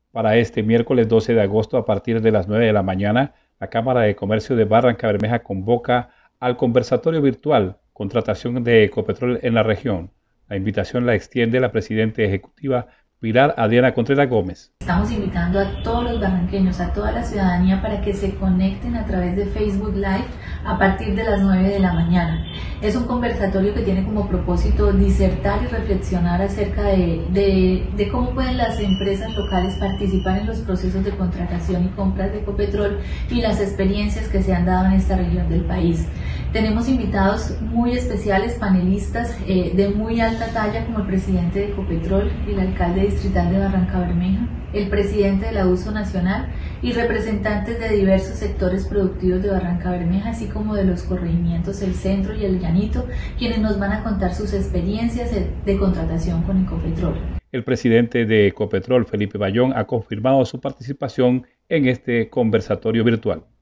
Para este miércoles 12 de agosto, a partir de las 9 de la mañana, la Cámara de Comercio de Barrancabermeja convoca al conversatorio virtual Contratación de Ecopetrol en la región. La invitación la extiende la presidenta ejecutiva Pilar Adriana Contreras Gómez. Estamos invitando a todos los barranqueños, a toda la ciudadanía para que se conecten a través de Facebook Live a partir de las 9 de la mañana. Es un conversatorio que tiene como propósito disertar y reflexionar acerca de cómo pueden las empresas locales participar en los procesos de contratación y compras de Ecopetrol y las experiencias que se han dado en esta región del país. Tenemos invitados muy especiales, panelistas de muy alta talla, como el presidente de Ecopetrol y el alcalde distrital de Barrancabermeja, el presidente de la USO Nacional y representantes de diversos sectores productivos de Barrancabermeja, así como de los corregimientos El Centro y El Llanito, quienes nos van a contar sus experiencias de contratación con Ecopetrol. El presidente de Ecopetrol, Felipe Bayón, ha confirmado su participación en este conversatorio virtual.